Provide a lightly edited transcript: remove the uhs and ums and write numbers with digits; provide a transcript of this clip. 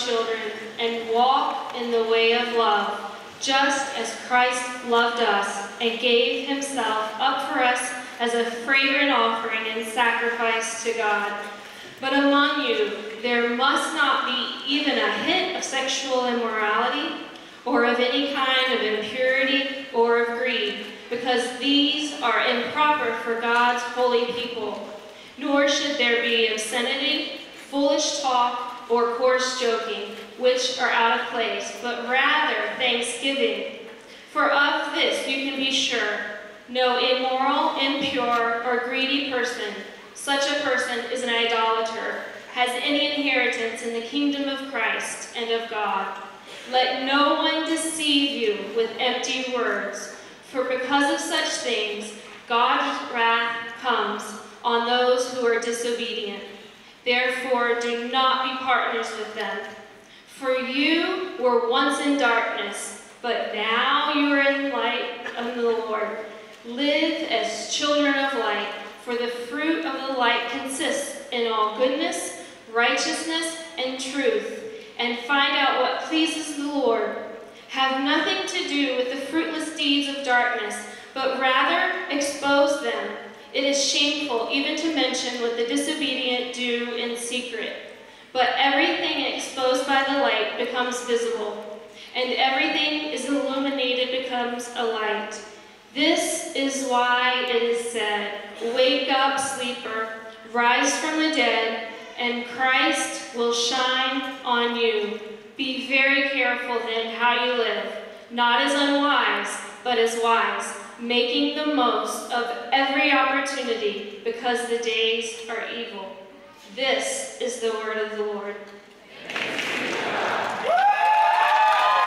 God's children and walk in the way of love, just as Christ loved us and gave himself up for us as a fragrant offering and sacrifice to God. But among you there must not be even a hint of sexual immorality, or of any kind of impurity or of greed, because these are improper for God's holy people. Nor should there be obscenity, foolish talk, or coarse joking, which are out of place, but rather thanksgiving. For of this you can be sure, no immoral, impure, or greedy person, such a person is an idolater, has any inheritance in the kingdom of Christ and of God. Let no one deceive you with empty words, for because of such things God's wrath comes on those who are disobedient. Therefore, do not be partners with them. For you were once in darkness, but now you are in light of the Lord. Live as children of light, for the fruit of the light consists in all goodness, righteousness, and truth, and find out what pleases the Lord. Have nothing to do with the fruitless deeds of darkness, but rather expose them. It is shameful even to mention what the disobedient do in secret. But everything exposed by the light becomes visible, and everything is illuminated becomes a light. This is why it is said, "Wake up, sleeper, rise from the dead, and Christ will shine on you." Be very careful then how you live, not as unwise, but as wise, making the most of every opportunity, because the days are evil. This is the word of the Lord.